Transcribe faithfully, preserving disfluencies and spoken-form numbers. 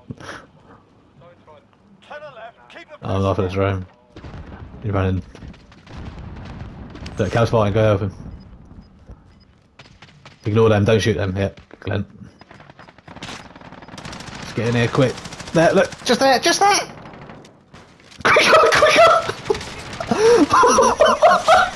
I'm off at the drone. He's running. Look, Cal's fighting, go help him. Ignore them, don't shoot them. Yep, Glenn. Let's get in here quick. There, look, just there, just there! Quicker, quicker!